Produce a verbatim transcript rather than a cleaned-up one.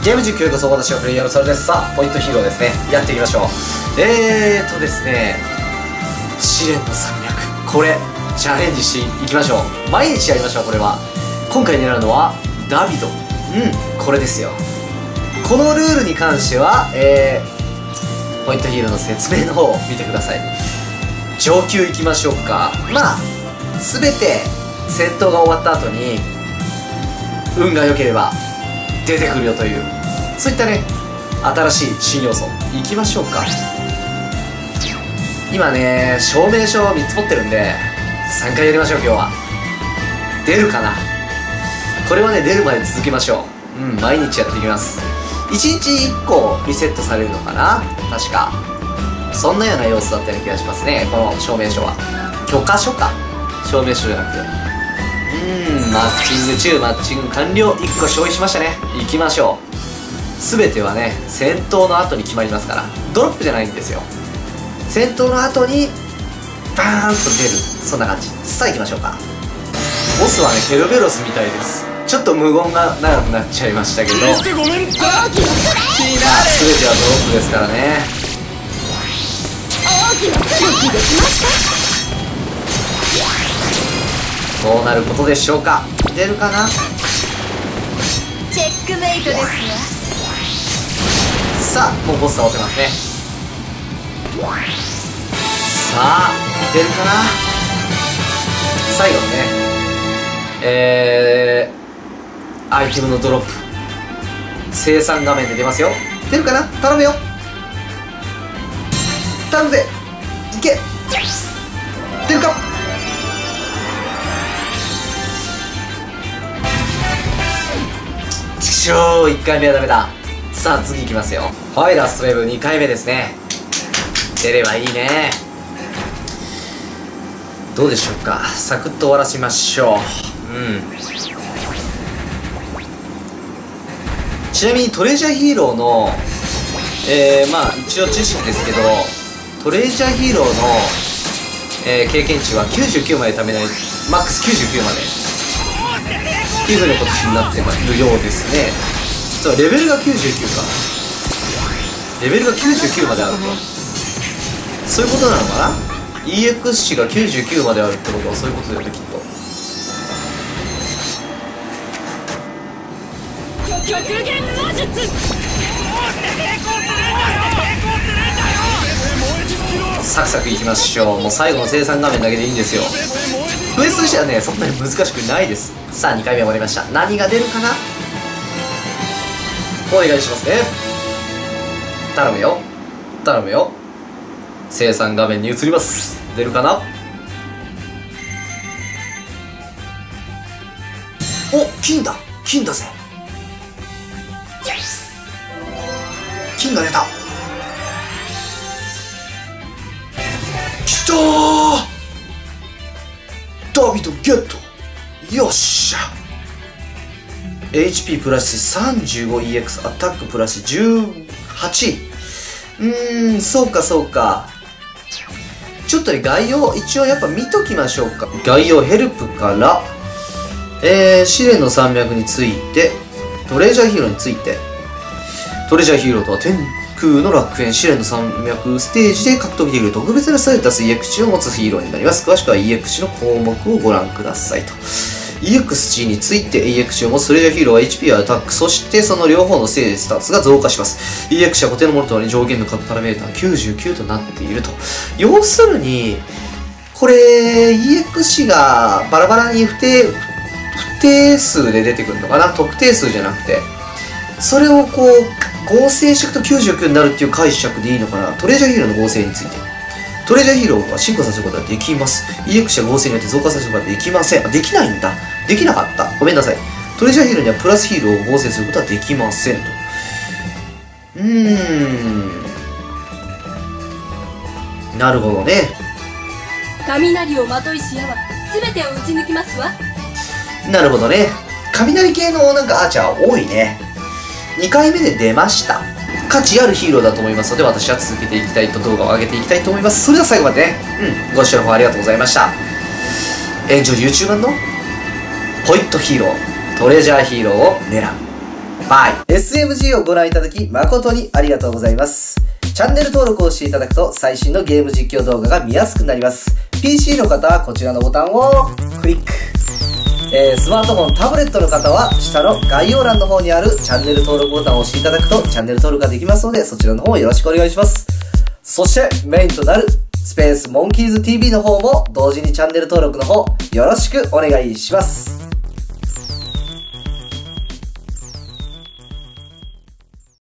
ゲーム実況こそ私はプレイヤーのそれです。さあポイントヒーローですね、やっていきましょう。えーとですね試練の山脈、これチャレンジしていきましょう。毎日やりましょう。これは今回狙うのはダビド。うんこれですよ。このルールに関してはえー、ポイントヒーローの説明の方を見てください。上級いきましょうか。まあ全て戦闘が終わった後に運が良ければ出てくるよという、そういったね新しい新要素いきましょうか。今ね証明書をみっつ持ってるんでさんかいやりましょう。今日は出るかな。これはね出るまで続けましょう。うん毎日やっていきます。いちにちいっこリセットされるのかな、確かそんなような様子だったような気がしますね。この証明書は許可書か、証明書じゃなくて。うーんマッチング中、マッチング完了。いっこ消費しましたね。行きましょう。全てはね戦闘の後に決まりますから、ドロップじゃないんですよ。戦闘の後にバーンと出る、そんな感じ。さあ行きましょうか。ボスはねケルベロスみたいです。ちょっと無言が長くなっちゃいましたけど、まあ全てはドロップですからね。どうなることでしょうか。出るかな。 チェックメイトですわ。 さあもうボス倒せますね。さあ出るかな。最後のねえー、アイテムのドロップ生産画面で出ますよ。出るかな。頼むよ、頼むぜ、いけ。出るか。ちくしょう、いっかいめはダメだ。さあ次いきますよ。はい、ラストウェーブにかいめですね。出ればいいね。どうでしょうか。サクッと終わらせましょう。うんちなみにトレジャーヒーローのえー、まあ一応知識ですけど、トレジャーヒーローの、えー、経験値はきゅうじゅうきゅうまで貯めない、マックスきゅうじゅうきゅうまでっていうふうな形になっているようですね。そう、レベルがきゅうじゅうきゅうか。レベルがきゅうじゅうきゅうまであると、そういうことなのかな。 イーエックス 値がきゅうじゅうきゅうまであるってことはそういうことだよね、きっと。 極限魔術。 サクサクいきましょう。もう最後の生産画面だけでいいんですよ。クエストとしてはねそんなに難しくないです。さあにかいめ終わりました。何が出るかな。お願いしますね。頼むよ頼むよ。生産画面に移ります。出るかな。お、金だ金だぜ。金が出た。きたー、ダビドゲット。よっしゃ。 エイチピー プラス さんじゅうごイーエックス アタックプラスじゅうはち。うーんそうかそうか。ちょっとね概要一応やっぱ見ときましょうか。概要ヘルプからえー、試練の山脈について、トレジャーヒーローについて。トレジャーヒーローとは天空の楽園試練の山脈ステージで獲得できる特別なステータス イーエックス 値を持つヒーローになります。詳しくは イーエックス 値の項目をご覧くださいと。イーエックス 値について イーエックス 値を持つトレジャーヒーローは エイチピー やアタック、そしてその両方のステータスが増加します。イーエックス 値は固定のものとなり上限のパラメーターきゅうじゅうきゅうとなっていると。要するにこれ イーエックス 値がバラバラに不定不定数で出てくるのかな、特定数じゃなくて。それをこう合成していくときゅうじゅうきゅうになるっていう解釈でいいのかな。トレジャーヒーローの合成について、トレジャーヒーローは進化させることができます。 イーエックス や合成によって増加させることができません。あ、できないんだ。できなかった、ごめんなさい。トレジャーヒーローにはプラスヒーローを合成することはできませんと。うーんなるほどね。 雷をまといしやは全てを打ち抜きますわ。 なるほどね。雷系のなんかアーチャー多いね。にかいめで出ました。価値あるヒーローだと思いますので、私は続けていきたいと、動画を上げていきたいと思います。それでは最後までね、うん、ご視聴の方ありがとうございました。炎上 YouTuber のポイントヒーロー、トレジャーヒーローを狙う。 バイ。エスエムジー をご覧いただき誠にありがとうございます。チャンネル登録をしていただくと最新のゲーム実況動画が見やすくなります。ピーシー の方はこちらのボタンをクリック。えー、スマートフォン、タブレットの方は下の概要欄の方にあるチャンネル登録ボタンを押していただくとチャンネル登録ができますので、そちらの方よろしくお願いします。そしてメインとなるスペースモンキーズ ティーブイ の方も同時にチャンネル登録の方よろしくお願いします。